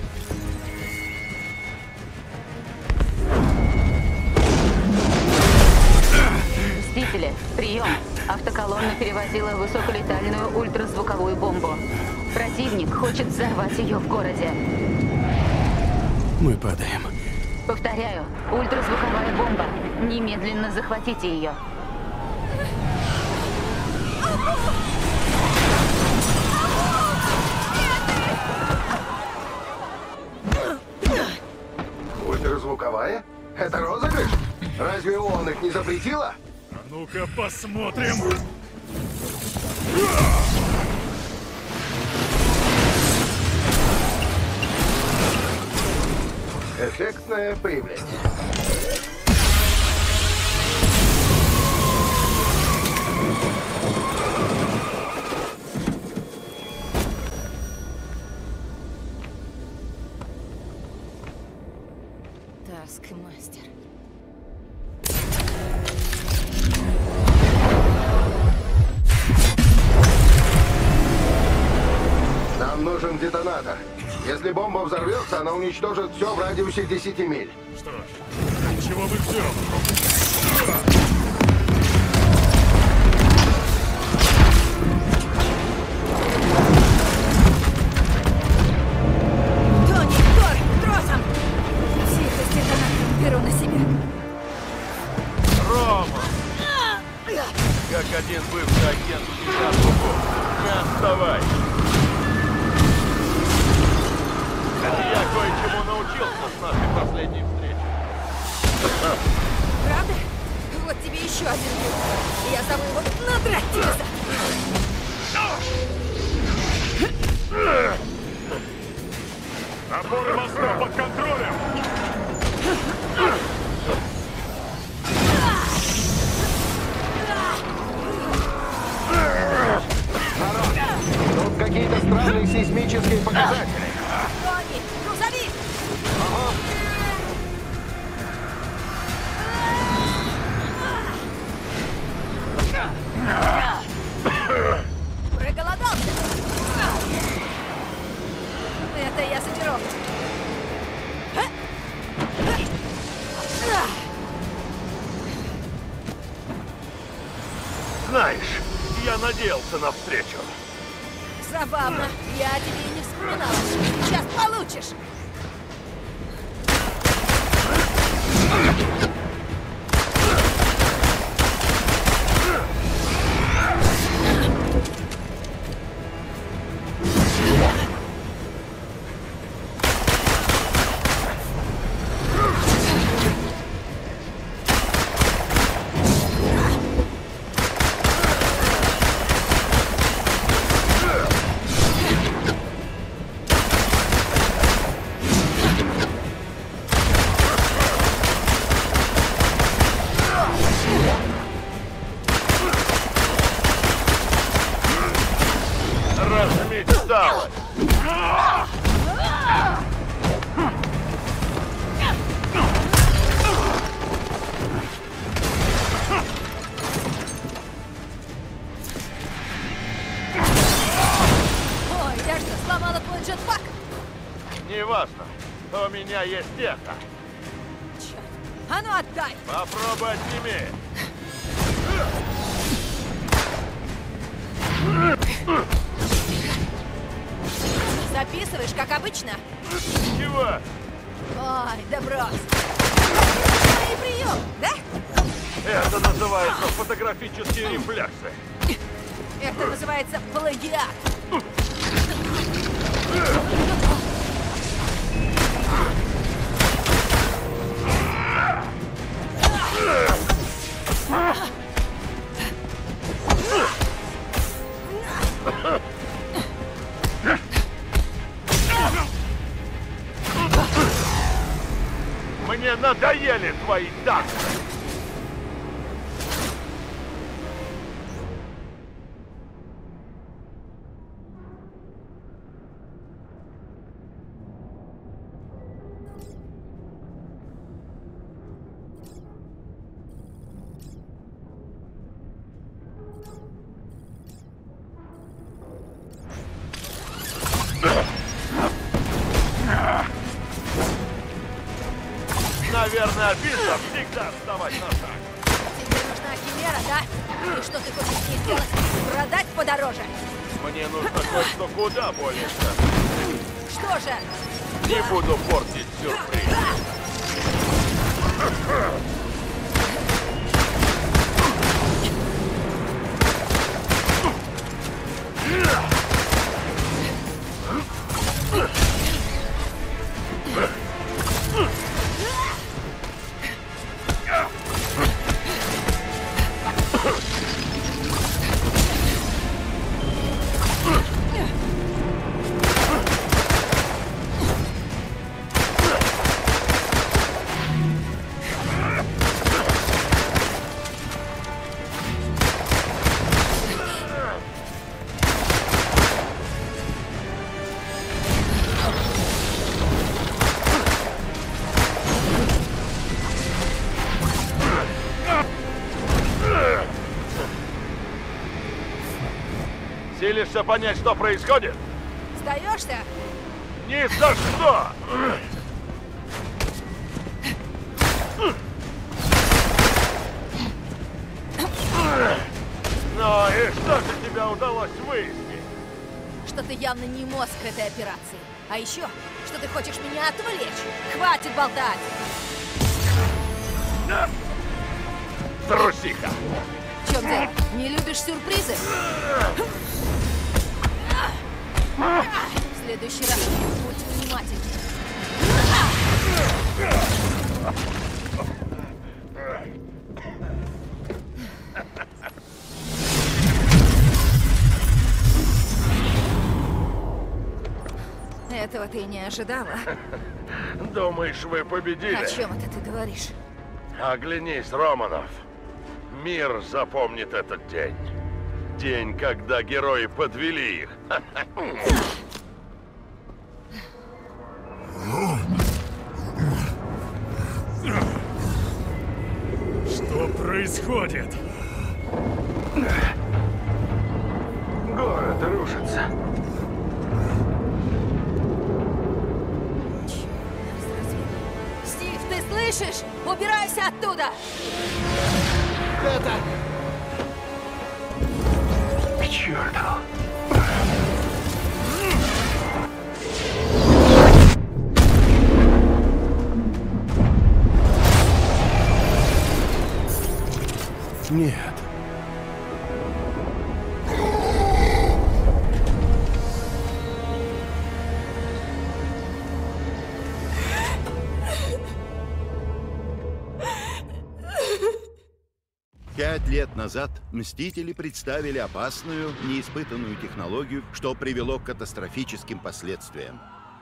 Мстители, прием. Автоколонна перевозила высоколетальную ультразвуковую бомбу. Противник хочет взорвать ее в городе. Мы падаем. Повторяю, ультразвуковая бомба. Немедленно захватите ее. Ультразвуковая? Это розыгрыш? Разве ООН их не запретила? Ну-ка посмотрим. Эффектное появление. Таскмастер. Нам нужен детонатор. Если бомба взорвется, она уничтожит все в радиусе десяти миль. Что ж, чего бы все? Тони, Тор, тросом! Тихо, с детонатором беру на себя. Рома! Как один бывший агент тебя отпугнул. Не отставай! Это я кое-чему научился с нашей последней встречи. Правда? Вот тебе еще один люк. Я зову его надрать тебе задницу. Опоры моста под контролем! Народ, тут какие-то странные сейсмические показатели. Тони, грузовик! Проголодался! Это я заберу. Знаешь, я надеялся на встречу. Забавно. Я о тебе и не вспоминала. Сейчас получишь. Размечталась. Ой, я что, сломала твой джетпак? Неважно. У меня есть это. Черт. А ну отдай! Попробуй отними. Записываешь, как обычно? Чего? Ой, да брось. И прием, да? Это называется фотографические рефлексы. Это называется плагиат. Мне надоели твои танцы. Наверное, обидно всегда вставать на шаг. Тебе нужна химера, да? И что ты хочешь с ней сделать? Продать подороже? Мне нужно кое-что куда более ценное. Что же? Не буду портить сюрприз. Силишься понять, что происходит? Сдаешься? Ни за что! Ну и что же тебе удалось выяснить? Что ты явно не мозг этой операции. А еще, что ты хочешь меня отвлечь. Хватит болтать! Да. Трусиха! В чем дело? Не любишь сюрпризы? В следующий раз будь внимательнее. Этого ты не ожидала? Думаешь, вы победили? О чем это ты говоришь? Оглянись, Романов. Мир запомнит этот день. День, когда герои подвели их. Что происходит? Город рушится. Стив, ты слышишь? Убирайся оттуда! Это... К черту. Нет. Пять лет назад Мстители представили опасную, неиспытанную технологию, что привело к катастрофическим последствиям.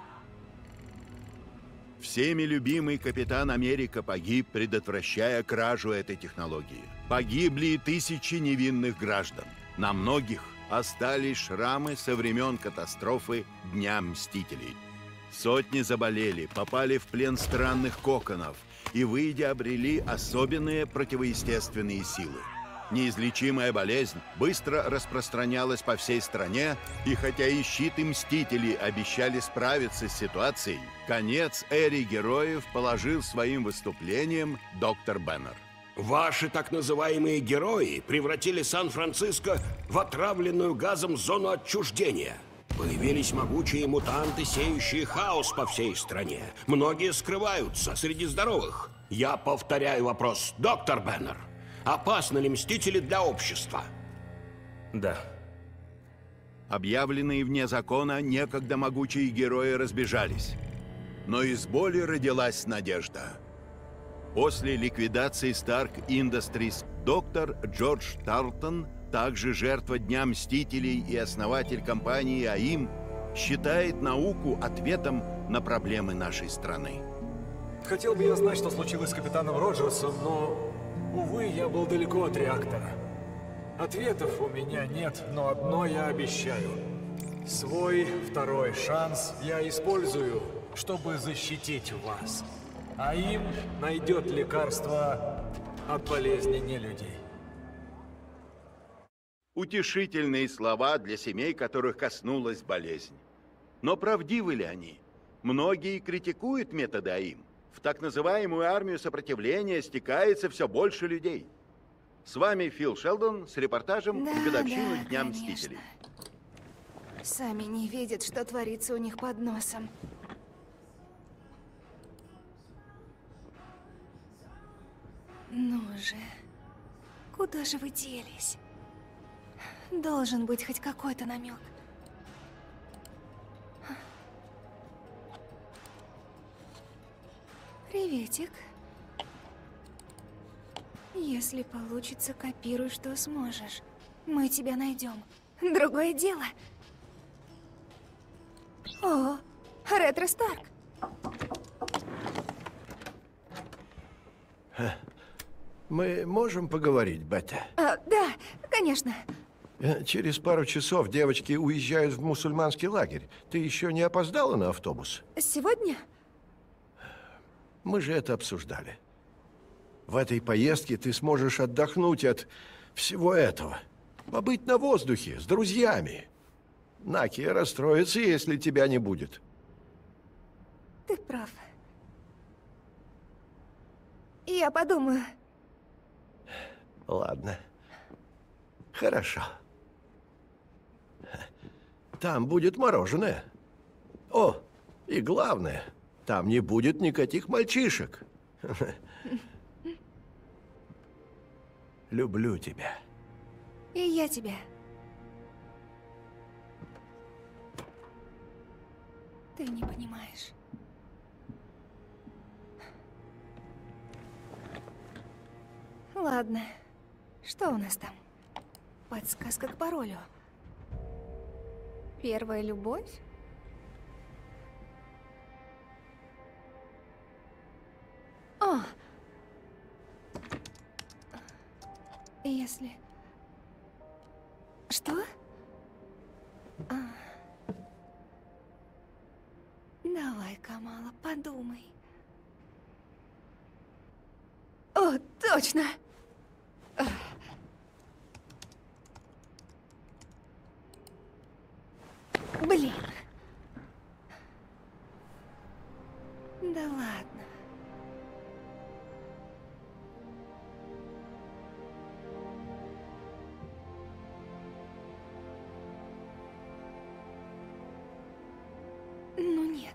Всеми любимый Капитан Америка погиб, предотвращая кражу этой технологии. Погибли и тысячи невинных граждан. На многих остались шрамы со времен катастрофы Дня Мстителей. Сотни заболели, попали в плен странных коконов и, выйдя, обрели особенные противоестественные силы. Неизлечимая болезнь быстро распространялась по всей стране, и хотя и щит, и Мстители обещали справиться с ситуацией, конец эре героев положил своим выступлением доктор Беннер. Ваши так называемые герои превратили Сан-Франциско в отравленную газом зону отчуждения. Появились могучие мутанты, сеющие хаос по всей стране. Многие скрываются среди здоровых. Я повторяю вопрос, доктор Беннер. Опасны ли Мстители для общества? Да. Объявленные вне закона, некогда могучие герои разбежались. Но из боли родилась надежда. После ликвидации Stark Industries доктор Джордж Тарлтон, также жертва Дня Мстителей и основатель компании АИМ, считает науку ответом на проблемы нашей страны. Хотел бы я знать, что случилось с капитаном Роджерсом, но, увы, я был далеко от реактора. Ответов у меня нет, но одно я обещаю. Свой второй шанс я использую, чтобы защитить вас. АИМ найдет лекарство от болезни нелюдей. Утешительные слова для семей, которых коснулась болезнь. Но правдивы ли они? Многие критикуют методы АИМ. В так называемую армию сопротивления стекается все больше людей. С вами Фил Шелдон с репортажем Да, в годовщину да, Дня конечно. Мстителей. Сами не видят, что творится у них под носом. Ну же, куда же вы делись? Должен быть хоть какой-то намек. Приветик. Если получится, копируй, что сможешь. Мы тебя найдем. Другое дело. О, Ретро Старк. Мы можем поговорить, Бетта? А, да, конечно. Э, Через пару часов девочки уезжают в мусульманский лагерь. Ты еще не опоздала на автобус? Сегодня? Мы же это обсуждали. В этой поездке ты сможешь отдохнуть от всего этого. Побыть на воздухе, с друзьями. Накия расстроится, если тебя не будет. Ты прав. Я подумаю. Ладно. Хорошо. Там будет мороженое. О, и главное, там не будет никаких мальчишек. Люблю тебя. И я тебя. Ты не понимаешь. Ладно. Что у нас там? Подсказка к паролю. Первая любовь? О! Если... Что? А. Давай, Камала, подумай. О, точно! Блин. Да ладно. Ну нет.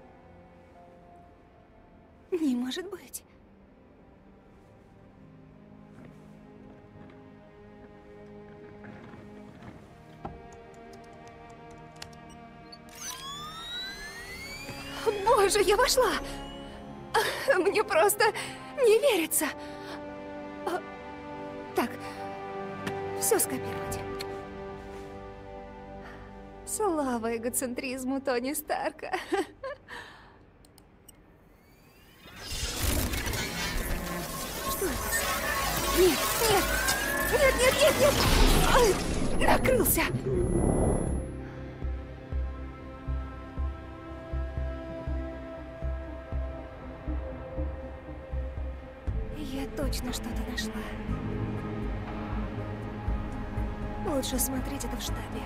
Не может быть. Боже, я вошла! Мне просто не верится. Так, все скопировать. Слава эгоцентризму Тони Старка. Что это? Нет, нет! Нет, нет, нет, нет! Ай, накрылся! Я точно что-то нашла. Лучше смотреть это в штабе.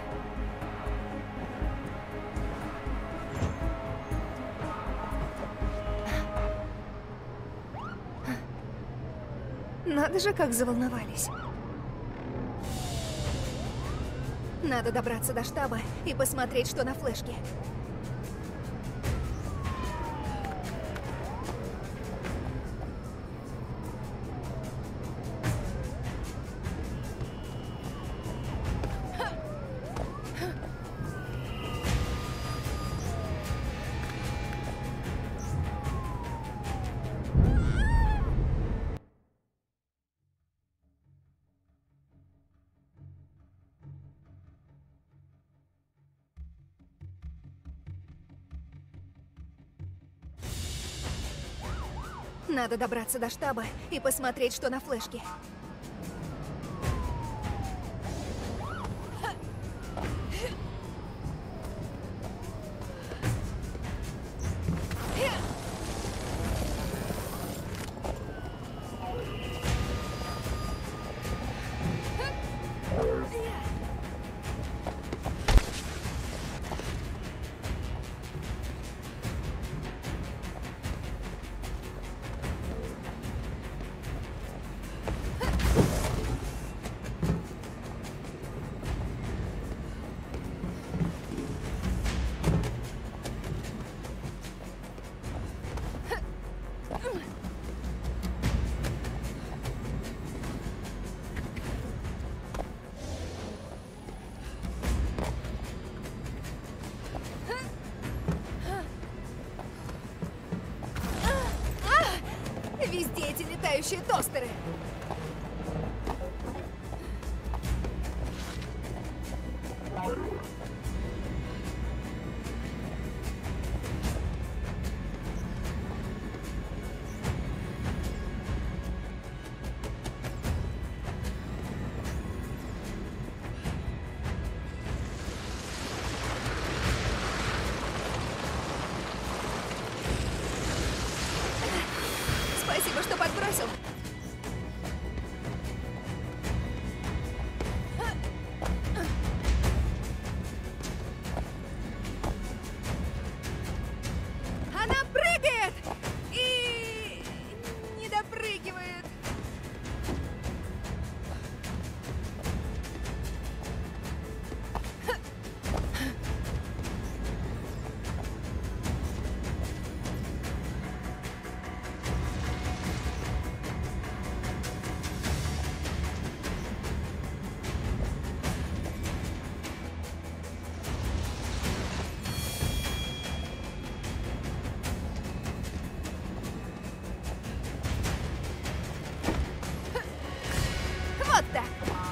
Надо же, как заволновались. Надо добраться до штаба и посмотреть, что на флешке. Надо добраться до штаба и посмотреть, что на флешке. Везде эти летающие тостеры. Спасибо, что подбросил. Вот так.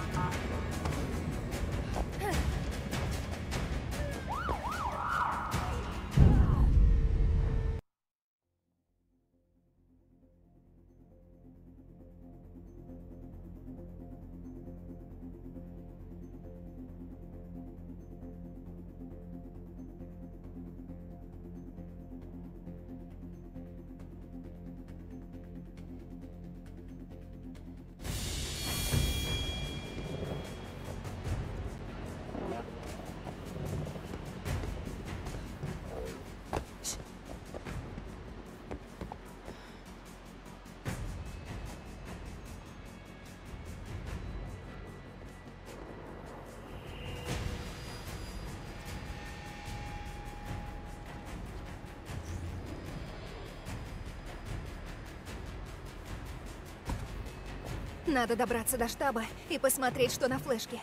Надо добраться до штаба и посмотреть, что на флешке.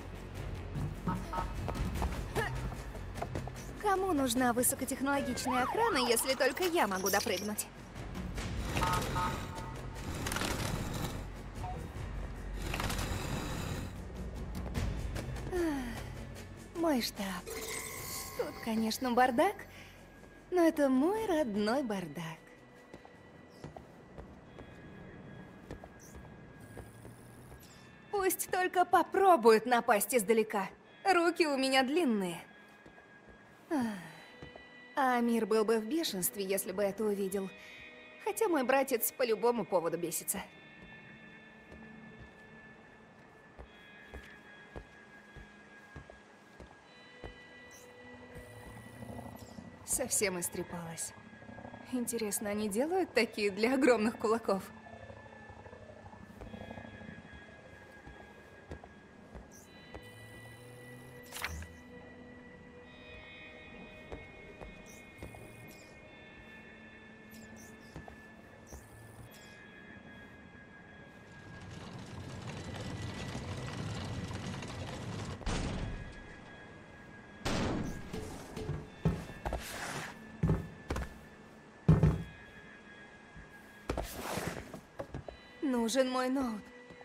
Кому нужна высокотехнологичная охрана, если только я могу допрыгнуть? Мой штаб. Тут, конечно, бардак, но это мой родной бардак. Пусть только попробуют напасть издалека. Руки у меня длинные. А Амир был бы в бешенстве, если бы это увидел. Хотя мой братец по любому поводу бесится. Совсем истрепалась. Интересно, они делают такие для огромных кулаков? Нужен мой ноут.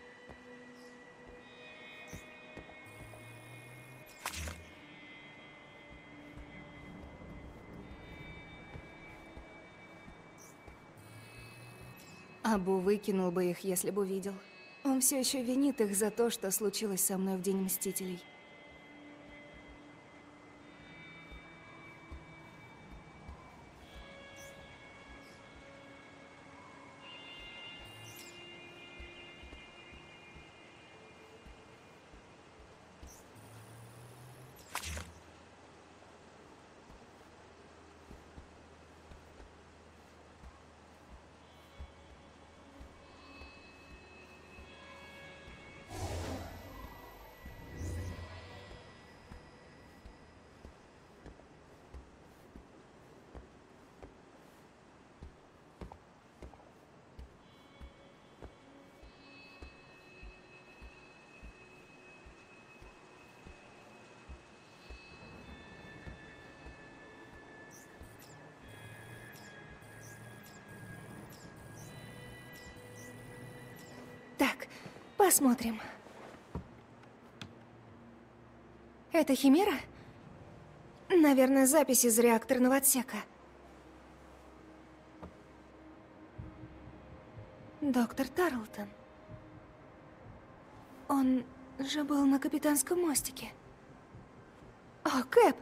Абу выкинул бы их, если бы увидел. Он все еще винит их за то, что случилось со мной в День Мстителей. Так, посмотрим. Это Химера? Наверное, запись из реакторного отсека. Доктор Тарлтон. Он же был на капитанском мостике. О, Кэп!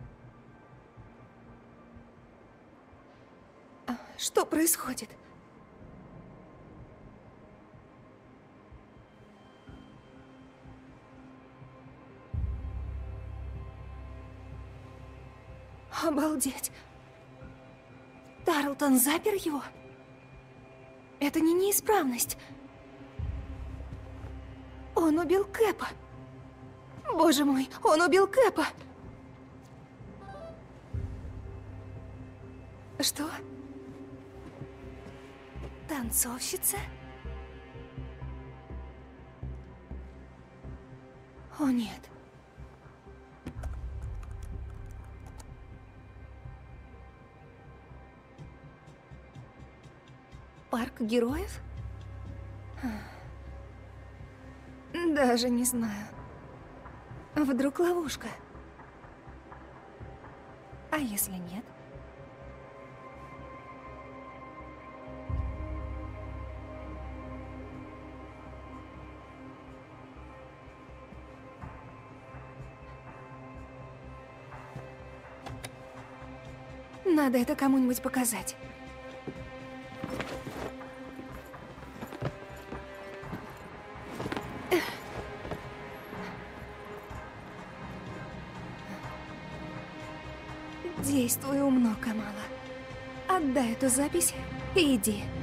Что происходит? Обалдеть. Тарлтон запер его? Это не неисправность. Он убил Кэпа. Боже мой, он убил Кэпа. Что? Танцовщица? О, нет. Парк героев? Даже не знаю. Вдруг ловушка? А если нет? Надо это кому-нибудь показать. Действуй умно, Камала. Отдай эту запись и иди.